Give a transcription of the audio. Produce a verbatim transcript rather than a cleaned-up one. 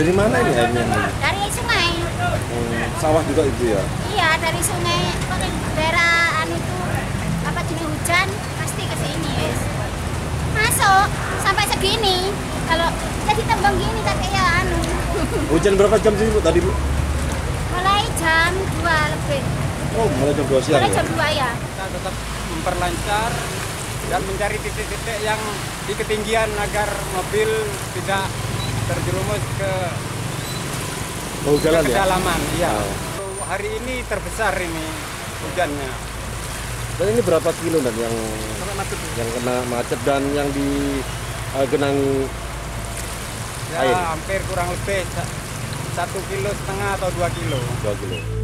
Dari mana ini airnya? Dari sungai. Hmm, sawah juga itu ya? Iya, dari sungai. Daerah anu itu apa jenis hujan pasti ke sini, yes. Masuk sampai segini. Kalau jadi tembang gini tak kayak anu. Hujan berapa jam sih Bu tadi Bu? Mulai jam dua lebih. Oh, mulai jam dua siang. Mulai Ya? jam dua ya. Kita tetap memperlancar dan mencari titik-titik yang di ketinggian agar mobil tidak terjerumus ke Mau jalan ya? kedalaman. Iya. Oh. Hari ini terbesar ini hujannya. Dan ini berapa kilo dan yang Sampai macet. yang kena macet dan yang di uh, genang Ya, air? hampir kurang lebih sa- satu kilo setengah atau dua kilo. dua kilo.